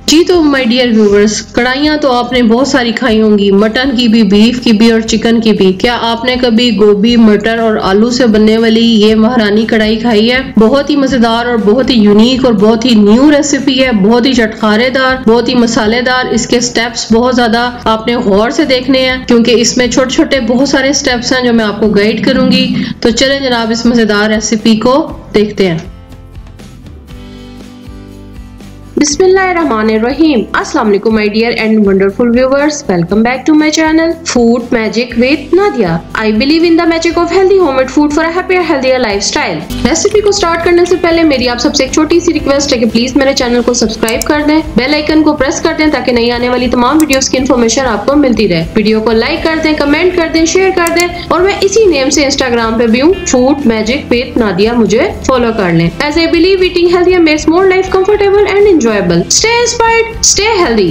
जी तो my dear viewers, कढ़ाइयाँ तो आपने बहुत सारी खाई होंगी, मटन की भी, बीफ की भी और चिकन की भी। क्या आपने कभी गोभी, मटर और आलू से बनने वाली ये महारानी कढ़ाई खाई है? बहुत ही मजेदार और बहुत ही यूनिक और बहुत ही न्यू रेसिपी है, बहुत ही चटखारेदार, बहुत ही मसालेदार। इसके स्टेप्स बहुत ज्यादा आपने गौर से देखने हैं क्योंकि इसमें छोटे छोटे बहुत सारे स्टेप्स हैं जो मैं आपको गाइड करूंगी। तो चलें जनाब, इस मजेदार रेसिपी को देखते हैं। बिस्मिल्लाहिर्रहमानिर्रहीम। अस्सलाम वालेकुम my dear and wonderful viewers, welcome back to my channel food magic with Nadia. I believe in the magic of healthy homemade food for a happier healthier lifestyle. Recipe को स्टार्ट करने से पहले मेरी आप सबसे एक छोटी सी रिक्वेस्ट है कि प्लीज मेरे चैनल को सब्सक्राइब कर दें, बेल आइकन को प्रेस कर दें ताकि नई आने वाली तमाम वीडियोस की इन्फॉर्मेशन आपको मिलती रहे। वीडियो को लाइक कर दें, कमेंट कर दें, शेयर कर दें और मैं इसी नेम से इंस्टाग्राम पे भी हूँ, फूड मैजिक विद नादिया, मुझे फॉलो कर लें। As I believe eating healthier makes more life comfortable and enjoyable. Stay inspired, stay healthy.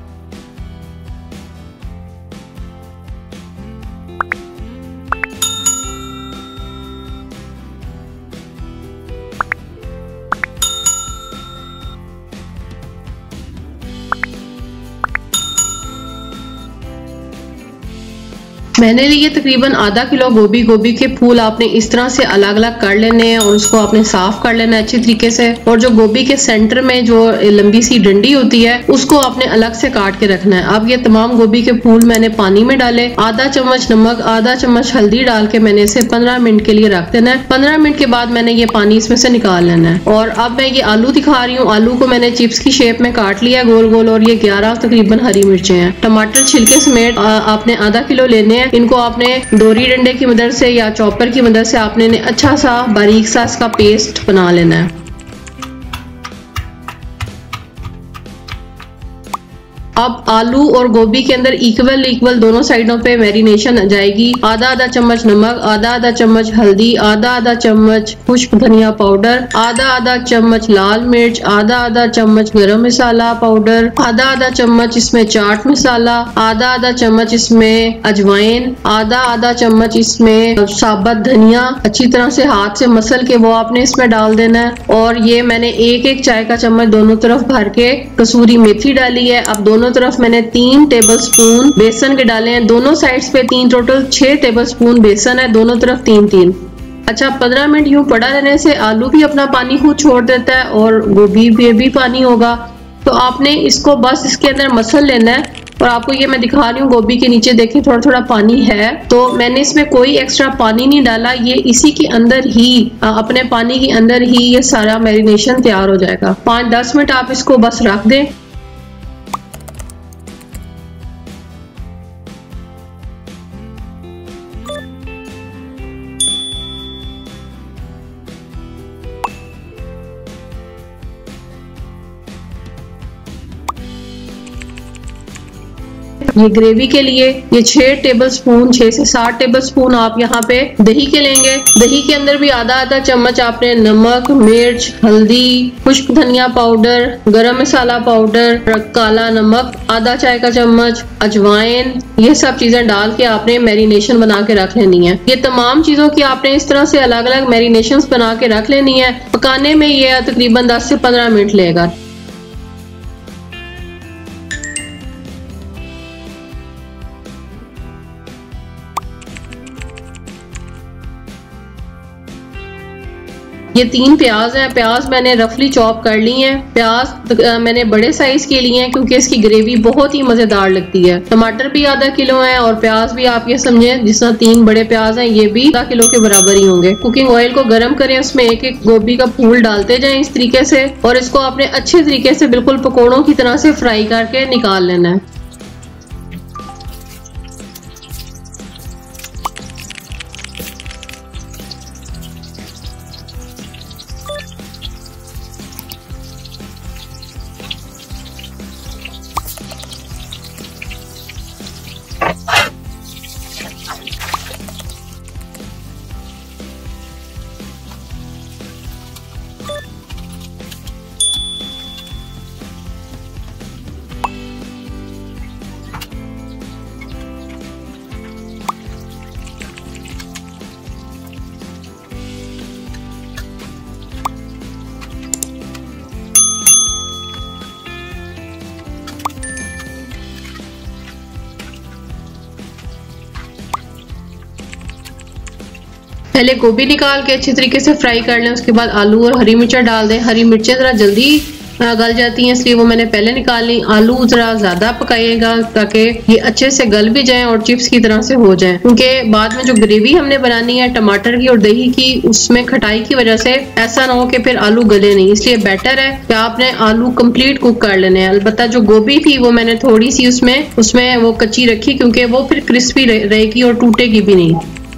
मैंने लिए तकरीबन आधा किलो गोभी। गोभी के फूल आपने इस तरह से अलग अलग कर लेने हैं और उसको आपने साफ कर लेना है अच्छी तरीके से। और जो गोभी के सेंटर में जो लंबी सी डंडी होती है उसको आपने अलग से काट के रखना है। अब ये तमाम गोभी के फूल मैंने पानी में डाले, आधा चम्मच नमक, आधा चम्मच हल्दी डाल के मैंने इसे 15 मिनट के लिए रख देना है। 15 मिनट के बाद मैंने ये पानी इसमें से निकाल लेना है। और अब मैं ये आलू दिखा रही हूँ। आलू को मैंने चिप्स की शेप में काट लिया गोल गोल। और ये 11 तकरीबन हरी मिर्चें हैं। टमाटर छिलके समेत आपने आधा किलो लेने हैं। इनको आपने डोरी डंडे की मदद से या चॉपर की मदद से आपने अच्छा सा बारीक सा इसका पेस्ट बना लेना है। अब आलू और गोभी के अंदर इक्वल दोनों साइडों पे मैरिनेशन जाएगी। आधा आधा चम्मच नमक, आधा आधा चम्मच हल्दी, आधा आधा चम्मच खुश्क धनिया पाउडर, आधा आधा चम्मच लाल मिर्च, आधा आधा चम्मच गरम मसाला पाउडर, आधा आधा चम्मच इसमें चाट मसाला, आधा आधा चम्मच इसमें अजवाइन, आधा आधा चम्मच इसमें साबुत धनिया अच्छी तरह से हाथ से मसल के वो आपने इसमें डाल देना है। और ये मैंने एक चाय का चम्मच दोनों तरफ भर के कसूरी मेथी डाली है। अब दोनों तरफ मैंने 3 टेबलस्पून बेसन के डाले हैं। दोनों साइड्स पे 3, टोटल 6 टेबलस्पून बेसन है, दोनों तरफ 3-3। अच्छा, 15 मिनट यूं पड़ा रहने से आलू भी अपना पानी खुद छोड़ देता है और गोभी भी पानी होगा। तो आपने इसको बस इसके अंदर मसल लेना है। और आपको ये मैं दिखा रही हूँ, गोभी के नीचे देखिए थोड़ा थोड़ा पानी है। तो मैंने इसमें कोई एक्स्ट्रा पानी नहीं डाला, ये इसी के अंदर ही अपने पानी के अंदर ही ये सारा मैरिनेशन तैयार हो जाएगा। 5-10 मिनट आप इसको बस रख दें। ये ग्रेवी के लिए ये 6 टेबलस्पून, 6 से 7 टेबलस्पून आप यहाँ पे दही के लेंगे। दही के अंदर भी आधा आधा चम्मच आपने नमक, मिर्च, हल्दी, खुश्क धनिया पाउडर, गरम मसाला पाउडर, काला नमक आधा चाय का चम्मच, अजवाइन, ये सब चीजें डाल के आपने मैरिनेशन बना के रख लेनी है। ये तमाम चीजों की आपने इस तरह से अलग अलग मैरिनेशन बना के रख लेनी है। पकाने में ये तकरीबन 10 से 15 मिनट लेगा। ये 3 प्याज हैं। प्याज मैंने रफली चॉप कर ली हैं। प्याज मैंने बड़े साइज के लिए हैं क्योंकि इसकी ग्रेवी बहुत ही मजेदार लगती है। टमाटर भी आधा किलो हैं और प्याज भी आप ये समझें जिस तरह 3 बड़े प्याज हैं, ये भी आधा किलो के बराबर ही होंगे। कुकिंग ऑयल को गर्म करें, उसमें एक एक गोभी का फूल डालते जाएं इस तरीके से। और इसको आपने अच्छे तरीके से बिल्कुल पकौड़ों की तरह से फ्राई करके निकाल लेना है। पहले गोभी निकाल के अच्छी तरीके से फ्राई कर लें, उसके बाद आलू और हरी मिर्चा डाल दें। हरी मिर्चें ज़रा जल्दी गल जाती हैं, इसलिए वो मैंने पहले निकाल ली। आलू ज़रा ज़्यादा पकाइएगा ताकि ये अच्छे से गल भी जाएं और चिप्स की तरह से हो जाएं, क्योंकि बाद में जो ग्रेवी हमने बनानी है टमाटर की और दही की, उसमें खटाई की वजह से ऐसा ना हो कि फिर आलू गले नहीं। इसलिए बेटर है कि आपने आलू कंप्लीट कुक कर लेने हैं। अलबत्ता जो गोभी थी वो मैंने थोड़ी सी उसमें वो कच्ची रखी, क्योंकि वो फिर क्रिस्पी रहेगी और टूटेगी भी नहीं।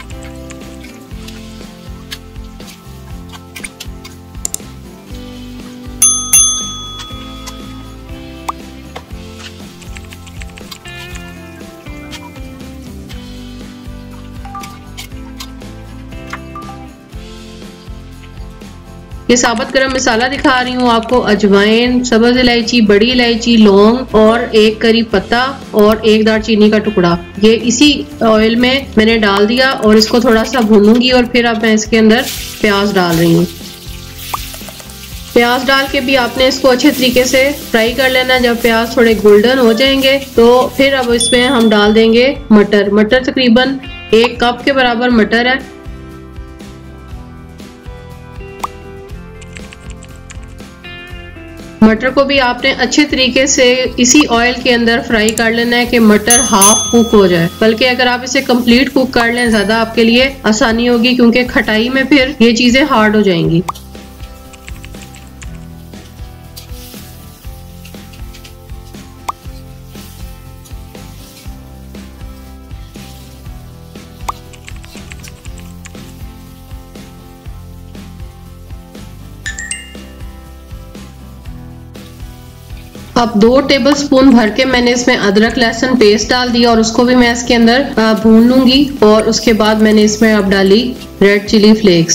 ये साबुत गरम मसाला दिखा रही हूँ आपको। अजवाइन, सब्ज इलायची, बड़ी इलायची, लौंग और एक करी पत्ता और एक दालचीनी का टुकड़ा, ये इसी ऑयल में मैंने डाल दिया और इसको थोड़ा सा भूनूंगी। और फिर अब मैं इसके अंदर प्याज डाल रही हूँ। प्याज डाल के भी आपने इसको अच्छे तरीके से फ्राई कर लेना। जब प्याज थोड़े गोल्डन हो जाएंगे तो फिर अब इसमें हम डाल देंगे मटर। मटर तकरीबन 1 कप के बराबर मटर है। मटर को भी आपने अच्छे तरीके से इसी ऑयल के अंदर फ्राई कर लेना है कि मटर हाफ कुक हो जाए। बल्कि अगर आप इसे कंप्लीट कुक कर लें ज्यादा आपके लिए आसानी होगी, क्योंकि खटाई में फिर ये चीजें हार्ड हो जाएंगी। अब 2 टेबलस्पून भर के मैंने इसमें अदरक लहसुन पेस्ट डाल दिया और उसको भी मैं इसके अंदर भून लूंगी। और उसके बाद मैंने इसमें अब डाली रेड चिली फ्लेक्स।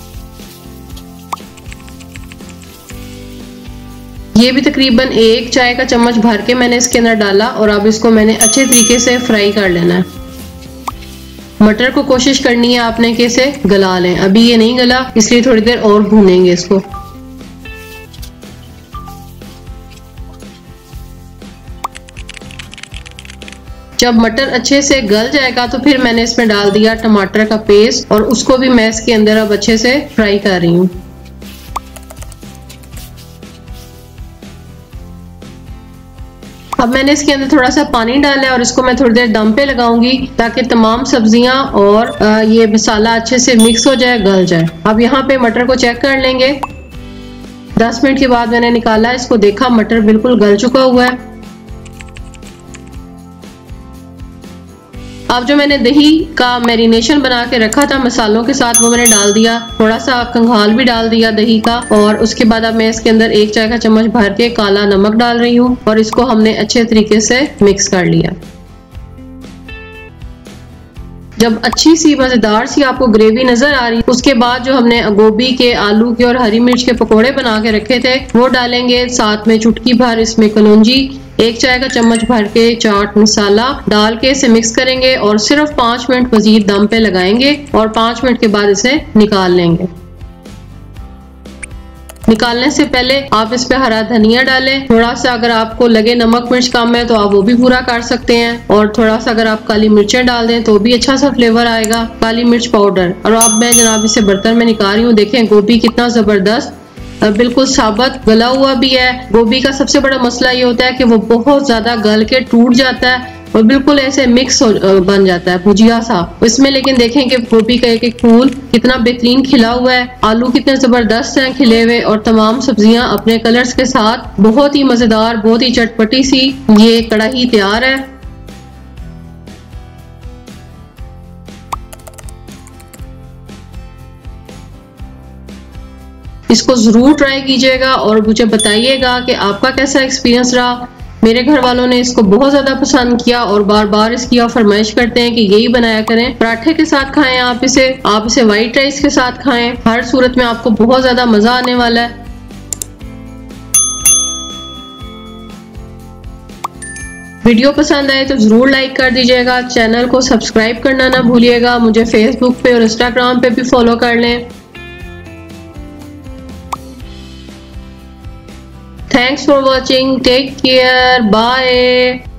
ये भी तकरीबन 1 चाय का चम्मच भर के मैंने इसके अंदर डाला और अब इसको मैंने अच्छे तरीके से फ्राई कर लेना है। मटर को कोशिश करनी है आपने कि इसे गला लें। अभी ये नहीं गला, इसलिए थोड़ी देर और भूनेंगे इसको। जब मटर अच्छे से गल जाएगा तो फिर मैंने इसमें डाल दिया टमाटर का पेस्ट और उसको भी मैं इसके अंदर अब अच्छे से फ्राई कर रही हूँ। अब मैंने इसके अंदर थोड़ा सा पानी डाला है और इसको मैं थोड़ी देर दम पे लगाऊंगी ताकि तमाम सब्जियां और ये मसाला अच्छे से मिक्स हो जाए, गल जाए। अब यहाँ पे मटर को चेक कर लेंगे। 10 मिनट के बाद मैंने निकाला, इसको देखा, मटर बिल्कुल गल चुका हुआ है। अब जो मैंने दही का मैरिनेशन बना के रखा था मसालों के साथ, वो मैंने डाल दिया। थोड़ा सा कंघाल भी डाल दिया दही का। और उसके बाद अब मैं इसके अंदर 1 चाय का चम्मच भर के काला नमक डाल रही हूँ और इसको हमने अच्छे तरीके से मिक्स कर लिया। जब अच्छी सी मजेदार सी आपको ग्रेवी नजर आ रही, उसके बाद जो हमने गोभी के, आलू के और हरी मिर्च के पकोड़े बना के रखे थे वो डालेंगे। साथ में चुटकी भर इसमें कलौंजी, 1 चाय का चम्मच भर के चाट मसाला डाल के इसे मिक्स करेंगे और सिर्फ 5 मिनट मजीद दम पे लगाएंगे और 5 मिनट के बाद इसे निकाल लेंगे। निकालने से पहले आप इस पे हरा धनिया डालें। थोड़ा सा अगर आपको लगे नमक मिर्च कम है तो आप वो भी पूरा कर सकते हैं। और थोड़ा सा अगर आप काली मिर्चें डाल दें तो भी अच्छा सा फ्लेवर आएगा। काली मिर्च पाउडर। और अब मैं जनाब इसे बर्तन में निकाल रही हूँ। देखें गोभी कितना जबरदस्त बिल्कुल साबुत गला हुआ भी है। गोभी का सबसे बड़ा मसला ये होता है कि वो बहुत ज्यादा गल के टूट जाता है और बिल्कुल ऐसे मिक्स बन जाता है भुजिया सा। इसमें लेकिन देखें कि गोभी का एक फूल कितना बेहतरीन खिला हुआ है, आलू कितने जबरदस्त हैं खिले हुए और तमाम सब्जियां अपने कलर्स के साथ बहुत ही मजेदार, बहुत ही चटपटी सी ये कढ़ाई तैयार है। इसको जरूर ट्राई कीजिएगा और मुझे बताइएगा कि आपका कैसा एक्सपीरियंस रहा। मेरे घर वालों ने इसको बहुत ज्यादा पसंद किया और बार बार इसकी फरमाइश करते हैं कि यही बनाया करें। पराठे के साथ खाएं आप इसे व्हाइट राइस के साथ खाएं। हर सूरत में आपको बहुत ज्यादा मजा आने वाला है। वीडियो पसंद आए तो जरूर लाइक कर दीजिएगा। चैनल को सब्सक्राइब करना ना भूलिएगा। मुझे फेसबुक पे और इंस्टाग्राम पे भी फॉलो कर लें। Thanks for watching. Take care. Bye.